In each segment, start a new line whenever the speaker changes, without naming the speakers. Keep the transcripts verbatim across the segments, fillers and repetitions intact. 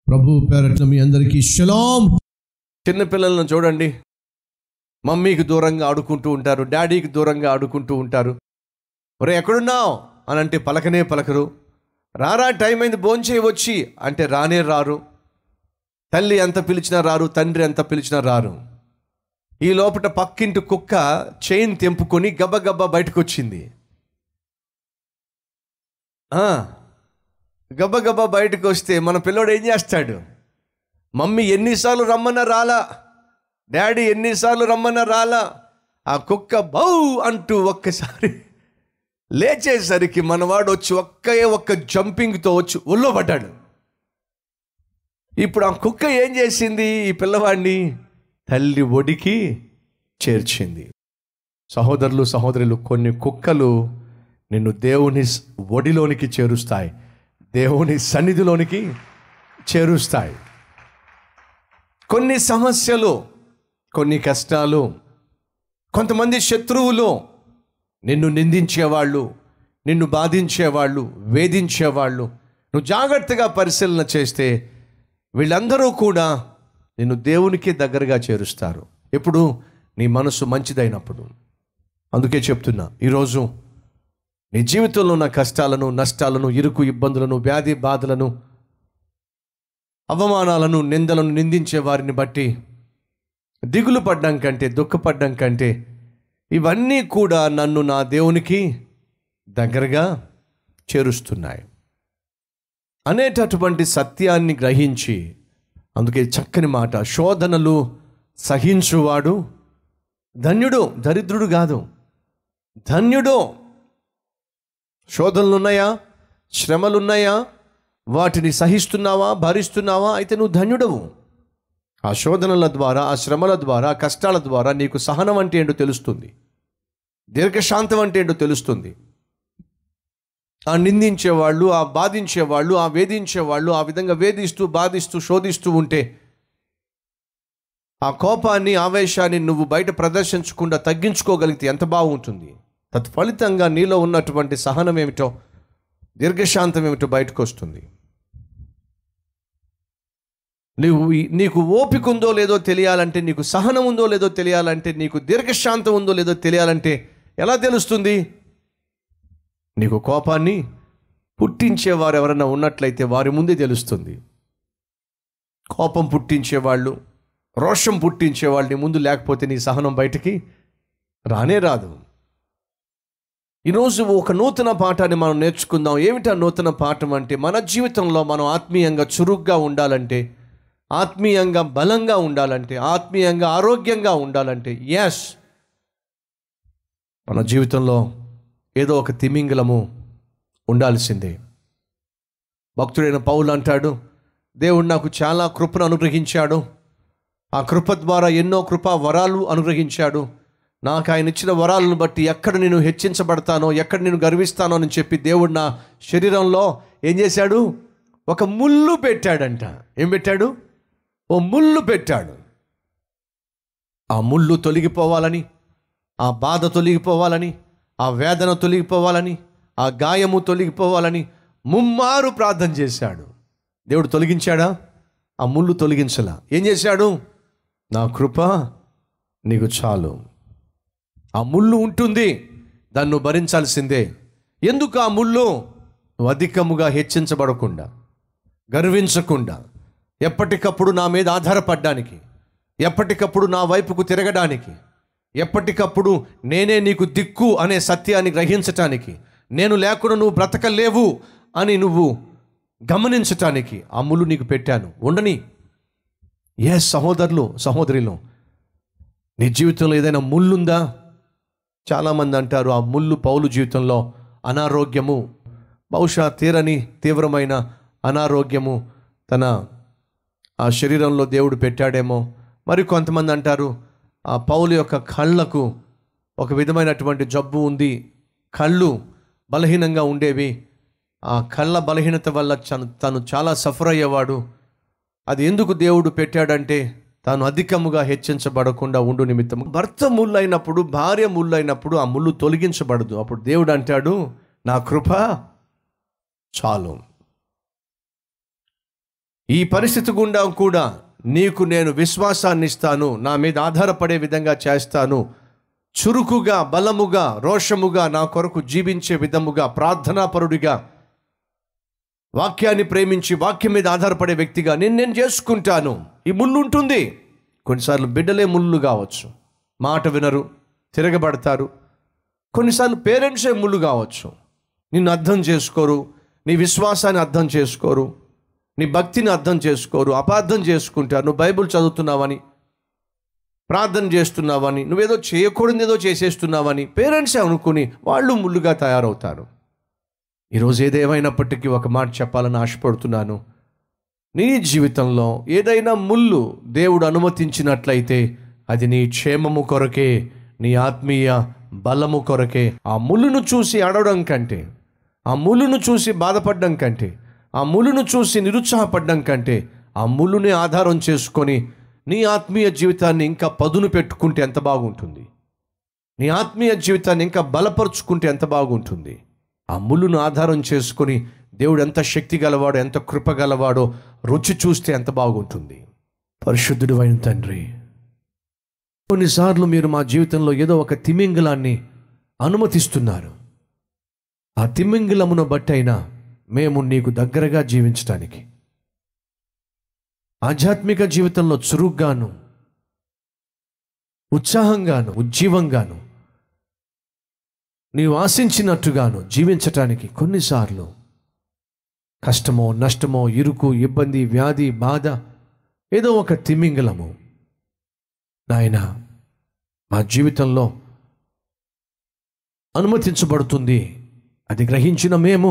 ప్రభు పేరట మీ అందరికీ షలాం.
చిన్నపిల్లలను చూడండి, మమ్మీకి దూరంగా ఆడుకుంటూ ఉంటారు, డాడీకి దూరంగా ఆడుకుంటూ ఉంటారు. ఒరే ఎక్కడున్నావు అని అంటే పలకనే పలకరు. రారా టైం అయింది భోంచేయి వచ్చి అంటే రానే రారు. తల్లి ఎంత పిలిచినా రారు, తండ్రి ఎంత పిలిచినా రారు. ఈ లోపల పక్కింటి కుక్క చైన్ తెంపుకొని గబ్బగబ్బా బయటకు వచ్చింది. గబ్బగబ్బా బయటకు వస్తే మన పిల్లోడు ఏం చేస్తాడు? మమ్మీ ఎన్నిసార్లు రమ్మన్నా రాలా, డాడీ ఎన్నిసార్లు రమ్మన్నా రాలా. ఆ కుక్క బౌ అంటూ ఒక్కసారి లేచేసరికి మనవాడు వచ్చి ఒక్కే ఒక్క జంపింగ్తో వచ్చి ఒళ్ళో పడ్డాడు. ఇప్పుడు ఆ కుక్క ఏం చేసింది? ఈ పిల్లవాడిని తల్లి ఒడికి చేర్చింది. సహోదరులు సహోదరులు, కొన్ని కుక్కలు నిన్ను దేవుని ఒడిలోనికి చేరుస్తాయి, దేవుని సన్నిధిలోనికి చేరుస్తాయి. కొన్ని సమస్యలు, కొన్ని కష్టాలు, కొంతమంది శత్రువులు, నిన్ను నిందించేవాళ్ళు, నిన్ను బాధించేవాళ్ళు, వేధించేవాళ్ళు, నువ్వు జాగ్రత్తగా పరిశీలన చేస్తే వీళ్ళందరూ కూడా నిన్ను దేవునికి దగ్గరగా చేరుస్తారు ఎప్పుడు? నీ మనసు మంచిదైనప్పుడు. అందుకే చెప్తున్నా, ఈరోజు నీ జీవితంలో ఉన్న కష్టాలను, నష్టాలను, ఇరుకు ఇబ్బందులను, వ్యాధి బాధలను, అవమానాలను, నిందలను, నిందించే వారిని బట్టి దిగులు పడ్డం కంటే, దుఃఖపడ్డం కంటే ఇవన్నీ కూడా నన్ను నా దేవునికి దగ్గరగా చేరుస్తున్నాయి అనేటటువంటి సత్యాన్ని గ్రహించి, అందుకే చక్కని మాట, శోధనలు సహించువాడు ధన్యుడు, దరిద్రుడు కాదు, ధన్యుడు. శోధనలు ఉన్నాయా? శ్రమలు ఉన్నాయా? వాటిని సహిస్తున్నావా, భరిస్తున్నావా? అయితే నువ్వు ధన్యుడవు. ఆ శోధనల ద్వారా, ఆ శ్రమల ద్వారా, ఆ కష్టాల ద్వారా నీకు సహనం అంటే ఏంటో తెలుస్తుంది, దీర్ఘశాంతం అంటే ఏంటో తెలుస్తుంది. ఆ నిందించేవాళ్ళు, ఆ బాధించేవాళ్ళు, ఆ వేధించేవాళ్ళు ఆ విధంగా వేధిస్తూ, బాధిస్తూ, శోధిస్తూ ఉంటే ఆ కోపాన్ని, ఆవేశాన్ని నువ్వు బయట ప్రదర్శించకుండా తగ్గించుకోగలిగితే ఎంత బాగుంటుంది. తత్ఫలితంగా నీలో ఉన్నటువంటి సహనం ఏమిటో, దీర్ఘశాంతం ఏమిటో బయటకు వస్తుంది. నీవు నీకు ఓపిక ఉందో లేదో తెలియాలంటే, నీకు సహనం ఉందో లేదో తెలియాలంటే, నీకు దీర్ఘశాంతం ఉందో లేదో తెలియాలంటే ఎలా తెలుస్తుంది? నీకు కోపాన్ని పుట్టించేవారు ఎవరైనా ఉన్నట్లయితే వారి ముందే తెలుస్తుంది. కోపం పుట్టించేవాళ్ళు, రోషం పుట్టించేవాళ్ళు నీ ముందు లేకపోతే నీ సహనం బయటికి రానే రాదు. ఈరోజు ఒక నూతన పాఠాన్ని మనం నేర్చుకుందాం. ఏమిటా నూతన పాఠం అంటే, మన జీవితంలో మనం ఆత్మీయంగా చురుగ్గా ఉండాలంటే, ఆత్మీయంగా బలంగా ఉండాలంటే, ఆత్మీయంగా ఆరోగ్యంగా ఉండాలంటే, ఎస్, మన జీవితంలో ఏదో ఒక తిమింగలము ఉండాల్సిందే. భక్తుడైన పౌలు అంటాడు, దేవుడు నాకు చాలా కృపను అనుగ్రహించాడు, ఆ కృప ద్వారా ఎన్నో కృపా వరాలు అనుగ్రహించాడు. నాకు ఆయన ఇచ్చిన వరాలను బట్టి ఎక్కడ నేను హెచ్చించబడతానో, ఎక్కడ నేను గర్విస్తానో అని చెప్పి దేవుడు నా శరీరంలో ఏం చేశాడు? ఒక ముళ్ళు పెట్టాడంట. ఏం పెట్టాడు? ఓ ముళ్ళు పెట్టాడు. ఆ ముళ్ళు తొలగిపోవాలని, ఆ బాధ తొలగిపోవాలని, ఆ వేదన తొలగిపోవాలని, ఆ గాయము తొలగిపోవాలని ముమ్మారు ప్రార్థన చేశాడు. దేవుడు తొలగించాడా? ఆ ముళ్ళు తొలగించలా. ఏం చేశాడు? నా కృప నీకు చాలు. ఆ ముళ్ళు ఉంటుంది, దాన్ని నువ్వు భరించాల్సిందే. ఎందుకు ఆ ముళ్ళు? నువ్వు అధికముగా హెచ్చించబడకుండా, గర్వించకుండా, ఎప్పటికప్పుడు నా మీద ఆధారపడడానికి, ఎప్పటికప్పుడు నా వైపుకు తిరగడానికి, ఎప్పటికప్పుడు నేనే నీకు దిక్కు అనే సత్యాన్ని గ్రహించటానికి, నేను లేకుండా నువ్వు బ్రతకలేవు అని నువ్వు గమనించటానికి ఆ ముళ్ళు నీకు పెట్టాను. ఉండని. ఏ సహోదరులు సహోదరులు, నీ జీవితంలో ఏదైనా ముళ్ళుందా? చాలామంది అంటారు ఆ ముళ్ళు పౌలు జీవితంలో అనారోగ్యము, బహుశా తీరని తీవ్రమైన అనారోగ్యము తన ఆ శరీరంలో దేవుడు పెట్టాడేమో. మరి కొంతమంది అంటారు ఆ పౌలు యొక్క కళ్ళకు ఒక విధమైనటువంటి జబ్బు ఉంది, కళ్ళు బలహీనంగా ఉండేవి, ఆ కళ్ళ బలహీనత వల్ల తను చాలా సఫర్ అయ్యేవాడు. అది ఎందుకు దేవుడు పెట్టాడంటే తాను అధికముగా హెచ్చించబడకుండా ఉండు నిమిత్తం. భర్త ముళ్ళు అయినప్పుడు, భార్య ముళ్ళు అయినప్పుడు ఆ ముళ్ళు తొలగించబడదు. అప్పుడు దేవుడు అంటాడు, నా కృప చాలు. ఈ పరిస్థితి గుండా కూడా నీకు నేను విశ్వాసాన్ని ఇస్తాను, నా మీద ఆధారపడే విధంగా చేస్తాను, చురుకుగా, బలముగా, రోషముగా నా కొరకు జీవించే విధముగా, ప్రార్థనాపరుడిగా, వాక్యాన్ని ప్రేమించి వాక్యం మీద ఆధారపడే వ్యక్తిగా నేను నేను చేసుకుంటాను. ఈ ముళ్ళు ఉంటుంది. కొన్నిసార్లు బిడ్డలే ముళ్ళు కావచ్చు, మాట వినరు, తిరగబడతారు. కొన్నిసార్లు పేరెంట్సే ముళ్ళు కావచ్చు, నిన్ను అర్థం చేసుకోరు, నీ విశ్వాసాన్ని అర్థం చేసుకోరు, నీ భక్తిని అర్థం చేసుకోరు, అపార్థం చేసుకుంటారు. నువ్వు బైబిల్ చదువుతున్నావని, ప్రార్థన చేస్తున్నావని, నువ్వేదో చేయకూడదు ఏదో చేసేస్తున్నావని పేరెంట్సే అనుకుని వాళ్ళు ముళ్ళుగా తయారవుతారు. ఈరోజు ఏదేమైనప్పటికీ ఒక మాట చెప్పాలని ఆశపడుతున్నాను. నీ జీవితంలో ఏదైనా ముళ్ళు దేవుడు అనుమతించినట్లయితే అది నీ క్షేమము కొరకే, నీ ఆత్మీయ బలము కొరకే. ఆ ముళ్ళును చూసి అడవడం కంటే, ఆ ముళ్ళును చూసి బాధపడడం కంటే, ఆ ముళ్ళును చూసి నిరుత్సాహపడడం కంటే, ఆ ముళ్ళుని ఆధారం చేసుకొని నీ ఆత్మీయ జీవితాన్ని ఇంకా పదును పెట్టుకుంటే ఎంత బాగుంటుంది. నీ ఆత్మీయ జీవితాన్ని ఇంకా బలపరుచుకుంటే ఎంత బాగుంటుంది. ఆ ముళ్ళును ఆధారం చేసుకొని దేవుడు ఎంత శక్తి గలవాడో, ఎంత కృప గలవాడో రుచి చూస్తే ఎంత బాగుంటుంది. పరిశుద్ధుడు అయిన తండ్రి, కొన్నిసార్లు మీరు మా జీవితంలో ఏదో ఒక తిమింగలాన్ని అనుమతిస్తున్నారు. ఆ తిమింగలమును బట్టైనా మేము నీకు దగ్గరగా జీవించడానికి, ఆధ్యాత్మిక జీవితంలో చురుగ్గాను, ఉత్సాహంగాను, ఉజ్జీవంగాను, నీవు ఆశించినట్టుగాను జీవించటానికి కొన్నిసార్లు కష్టమో, నష్టమో, ఇరుకు, ఇబ్బంది, వ్యాధి, బాధ, ఏదో ఒక తిమింగలము నాయన మా జీవితంలో అనుమతించబడుతుంది. అది గ్రహించిన మేము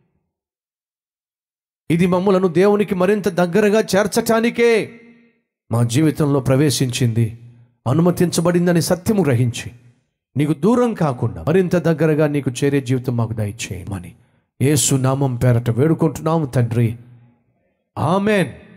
ఇది మమ్ములను దేవునికి మరింత దగ్గరగా చేర్చటానికే మా జీవితంలో ప్రవేశించింది, అనుమతించబడిందని సత్యము గ్రహించి నీకు దూరం కాకుండా మరింత దగ్గరగా నీకు చేరే జీవితం మాకు దయచేయమని యేసు నామం పేరట వేడుకుంటున్నాము తండ్రి. ఆమెన్.